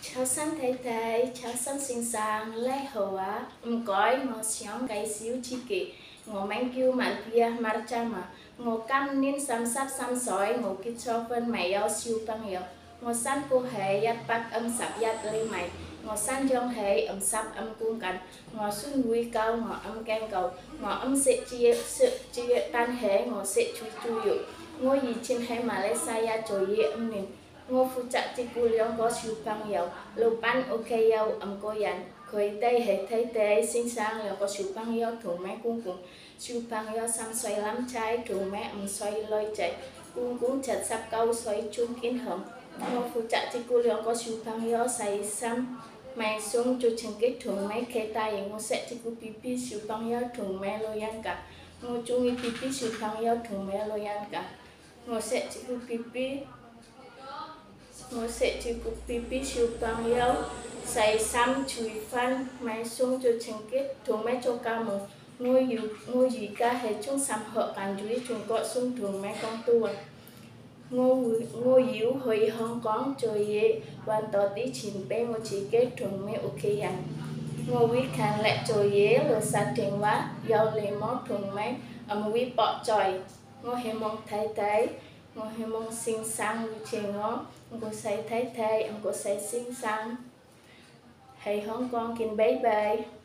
Chào sáng thầy thầy, chào sáng xinh xàng, lấy hậu á, gói ngô xiong cái xíu chi kì, ngô mang kêu mà bia mà cha mà, ngô cam nín xăm sắp xăm sói, ngô kít cho phân mày ao siêu băng yếu, ngô san cô hệ yat bạc sắp yat lấy mày, ngô san dòng hệ sắp cung cắn, ngô xuân vui cao, ngô kem cầu, ngô sẽ chia tan hệ, ngô sẽ chui chui ngô gì trên hệ Malaysia trôi nín ngô phụ trợ thì cô liang có siêu băng yếu lô ban ok yếu cô yan khơi tây hệ thấy tây sinh sang liang có siêu băng yếu thủ mẹ cung cung siêu băng yếu sang xoay lắm trái thủ mẹ xoay lôi chạy cung cung chặt sắp câu xoay chung kiến hồng ngô phụ trợ thì cô liang có siêu băng yếu say xăm mày xuống cho chân kết thùng mẹ khe tay ngô sẽ thì cô pipi siêu băng yếu thùng mẹ lôi yan cả ngô chung y pipi siêu băng yếu thùng mẹ lôi yan cả ngô sẽ thì cô pipi ngô sẽ chỉ cục pipi siêu băng yếu say xăm chui phân máy xuống cho chân kết thùng máy cho ca một ngô gì ca hệ chung xăm hợp bàn dưới chúng gọi xuống thùng máy con tua ngô yếu hồi hong con trời ye hoàn tỏ tí chín bé ngô chỉ kết thùng máy ok ăn ngô quý khăn lại trời ye lừa sát tiền quá giàu lệ mót thùng máy quý bỏ trời ngô hệ mong thay thế ngô hệ mong xinh xăng như chè ngó ngô say thay thay ngô say xinh xăng hay hong con kinh bấy bấy